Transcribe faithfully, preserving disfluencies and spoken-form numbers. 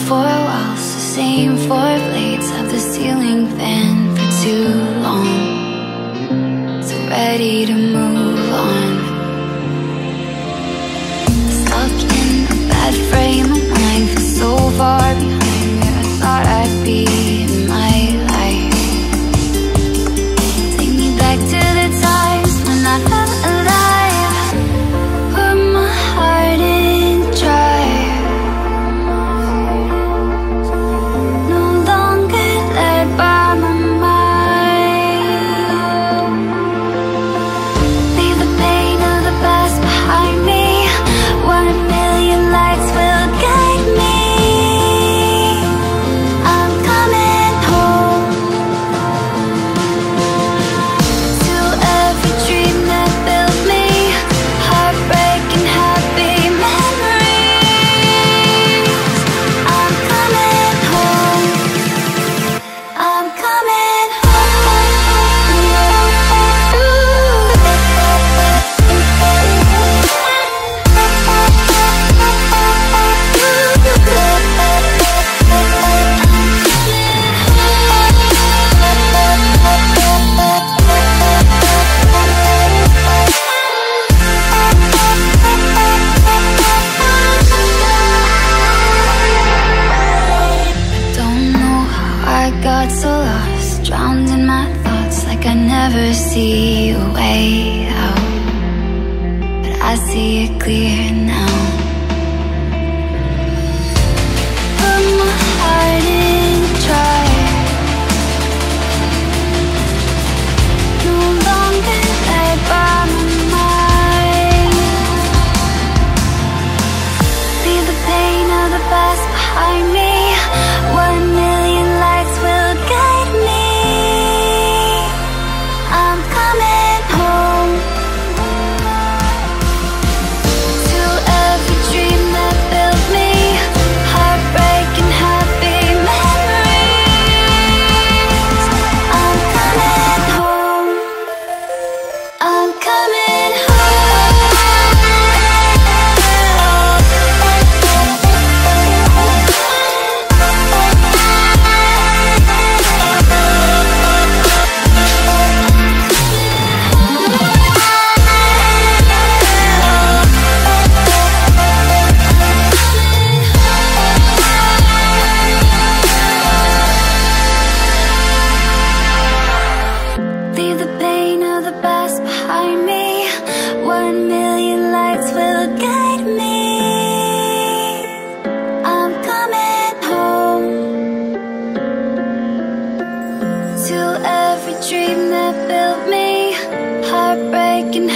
four walls, the same four blades of the ceiling fan for too long. So ready to move on. Stuck in a bad frame of mind, feel so far behind where I thought I'd be in my life. Take me back to the times when I felt alive, put my heart in drive. No longer led by my mind. Leave the pain of the past behind me. One million lights will guide me. I'm coming home to every dream that built me. Heartbreak and happy memories. I'm coming home. I'm coming Don't know how I got so lost, drowned in my thoughts like I never see a way out. But I see it clear now. Put my heart in drive. No longer led by my mind. Leave the pain of the past behind me. One million lights will guide me. I'm coming home to every dream that built me. Heartbreak and happy memories. I'm coming home. I'm coming Leave the pain of the past behind me. One million lights will guide me. I'm coming home to every dream that built me. Heartbreak and